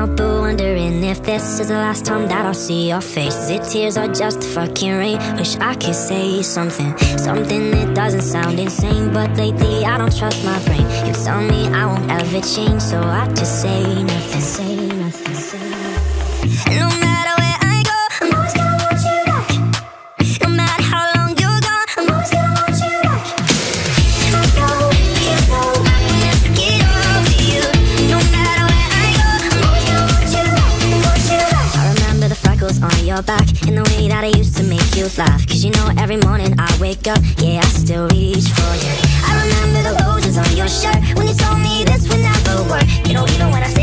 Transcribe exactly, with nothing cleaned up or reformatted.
help but wondering if this is the last time that I'll see your face. Is it tears or just fucking rain? Wish I could say something, something that doesn't sound insane, but lately I don't trust my brain. You tell me I won't ever change, so I just say nothing. Say nothing, say nothing. No matter where I go, I'm always gonna want you back. No matter how long you're gone, I'm always gonna want you back. I know, you know, I'll never get over you. No matter where I go, I'm always gonna want you back, want you back. I remember the freckles on your back and the way that I used to make you laugh. Cause you know every morning I wake up, yeah, I still reach for you. I remember the roses on your shirt when you told me this would never work. You know, even when I